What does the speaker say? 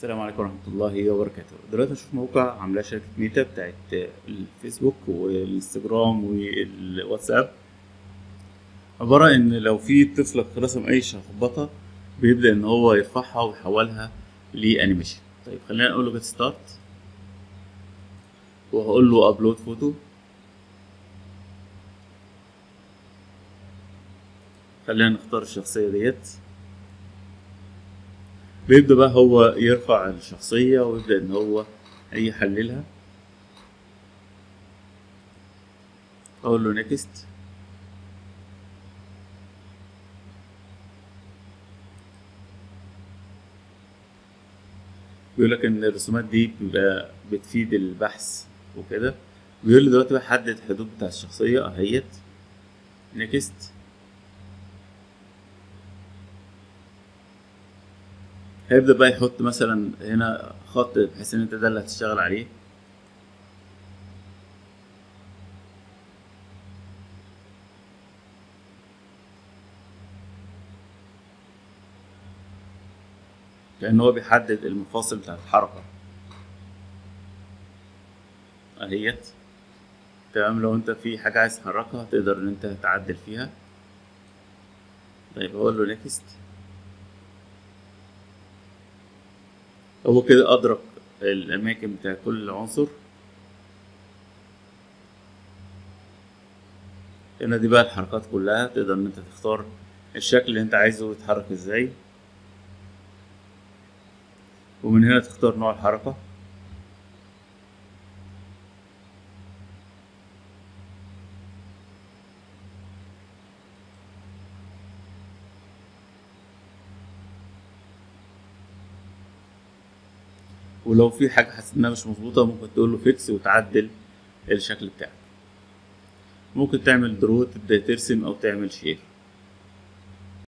السلام عليكم ورحمة الله وبركاته. دلوقتي هنشوف موقع عاملاه شركة ميتا بتاعت الفيسبوك والانستجرام والواتساب. عبارة إن لو في طفل رسم أي شخبطة بيبدأ إن هو يرفعها ويحولها لأنيميشن. طيب خلينا نقول له جيت ستارت، وهقول له أبلود فوتو. خلينا نختار الشخصية ديت. بيبدأ بقى هو يرفع الشخصية ويبدأ إن هو يحللها. أقول له نيكست. بيقول لك ان الرسومات دي بيبقى بتفيد البحث وكده. بيقول لي دلوقتي بقى حدد الحدود بتاع الشخصية اهيت. نيكست. هيبدأ بقى يحط مثلا هنا خط بحيث ان انت ده اللي هتشتغل عليه. لان هو بيحدد المفاصل بتاعت الحركة اهيت. تمام، لو انت في حاجة عايز تحركها تقدر ان انت تعدل فيها. طيب اقول له نيكست. هو كده ادرك الاماكن بتاع كل عنصر. هنا دي بقى الحركات كلها، تقدر ان انت تختار الشكل اللي انت عايزه يتحرك ازاي، ومن هنا تختار نوع الحركة. ولو في حاجة حسيت انها مش مظبوطة ممكن تقول له فيكس وتعدل الشكل بتاعك. ممكن تعمل درو، تبدأ ترسم او تعمل شير.